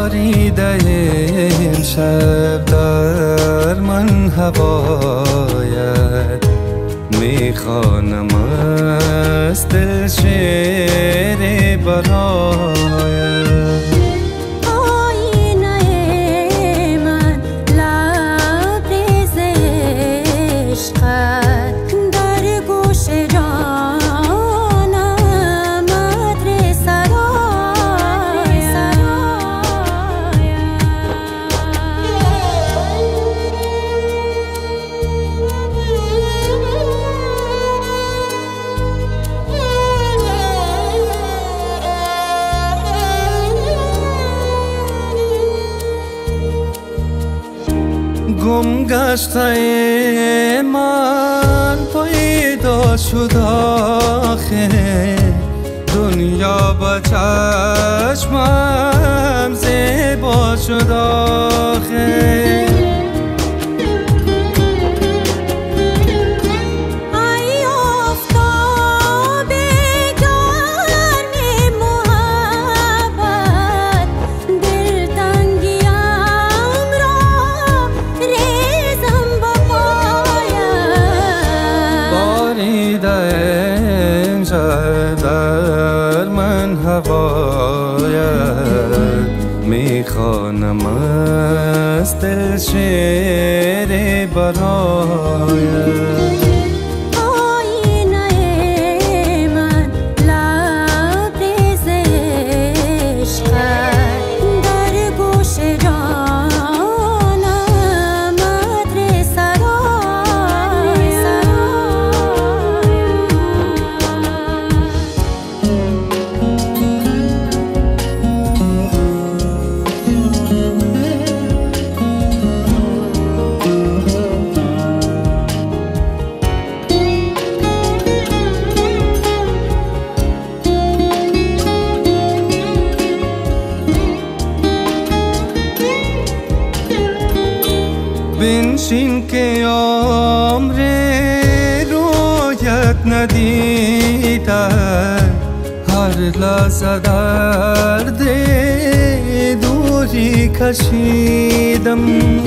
باریده این شب در من هوایت میخوانم از دل شعر برایت. آینه من لبریز عشقت در گوش جانم مدر گم گشته من پیدا شد آخر، دنیا با چشمم زیبا شد آخر. در من هوایت میخوانم از دل شعر برایت. آینه من لبریز عشقت در گوش جانم مدر بنشین که عمر رویت ندیدم، هر لحظه درد دوری کشیدم.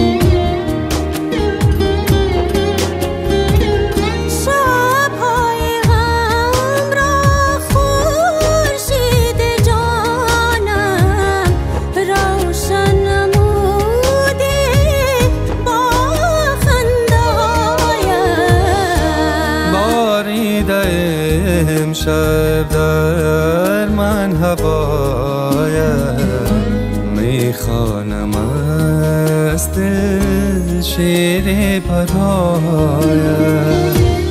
امشب در من هوایت میخوانم از دل شعر برایت.